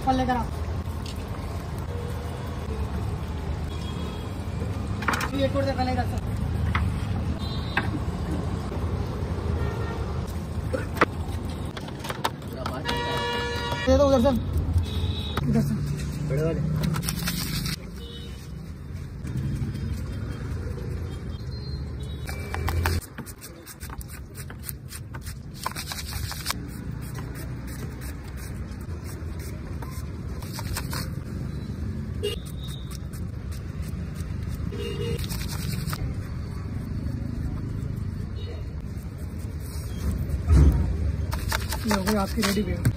फल लेकर आ। ये टूट दे फलेगा सर। दे दो उधर से, इधर से बड़े वाले। आपकी रेडी भी है।